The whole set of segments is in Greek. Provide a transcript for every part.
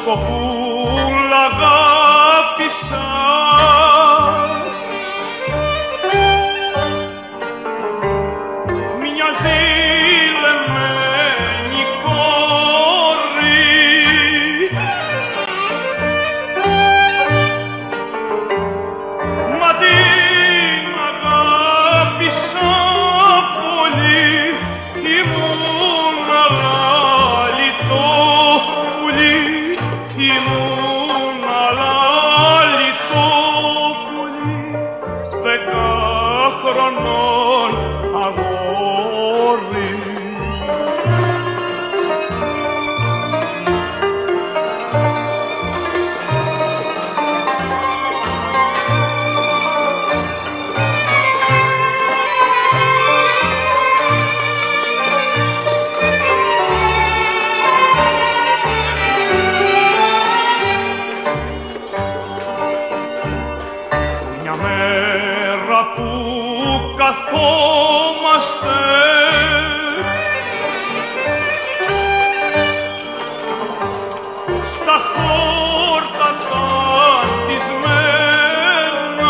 κοπούλα αγάπησα. Μοιάζει λεμένη κόρη, μα την αγάπησα πολύ, ήμουν αλάλητο πουλί, ήμουν αλάλητο πουλί, 10 χρονών αγόρι. Μια μέρα που καθόμαστε στα χόρτα τα αντισμένα,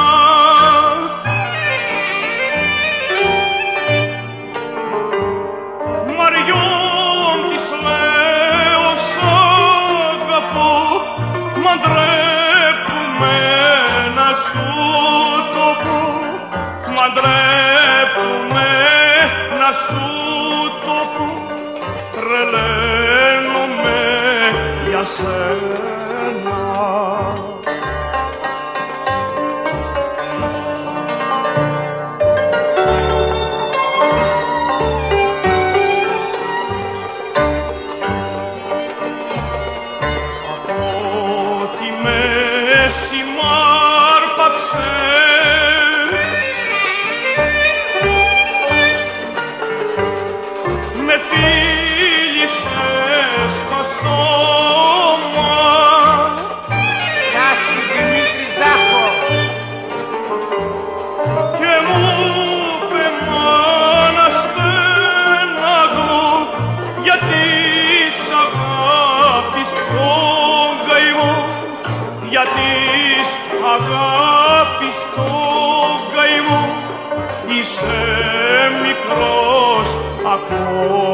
Μαριών της λέω σ' αγαπώ, μα ντρέπουμε να σου το πω, μα ντρέπουμε να σου το πω, τρελαίνομαι για σένα. Από τη μέση μ' άρπαξε με φίλησε στο στόμα. Γεια σου Δημήτρη Ζάχο. Και μου είπε μάνα στεναγώ, γιατί σ' αγάπης τον καημό, γιατί σ' αγάπης τον καημό, είσαι μικρός ακόμα.